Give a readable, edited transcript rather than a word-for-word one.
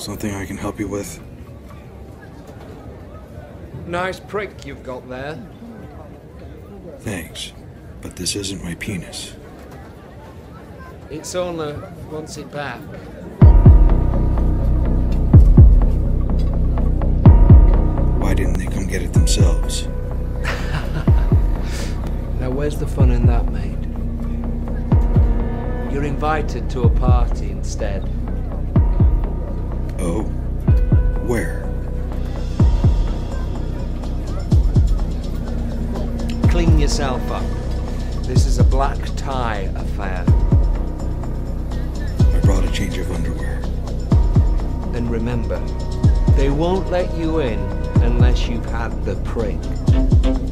Something I can help you with? Nice prick you've got there. Thanks, but this isn't my penis. It's only wants it back. Why didn't they come get it themselves? Now where's the fun in that, mate? You're invited to a party instead. Oh? Where? Clean yourself up. This is a black tie affair. I brought a change of underwear. And remember, they won't let you in unless you've had the prick.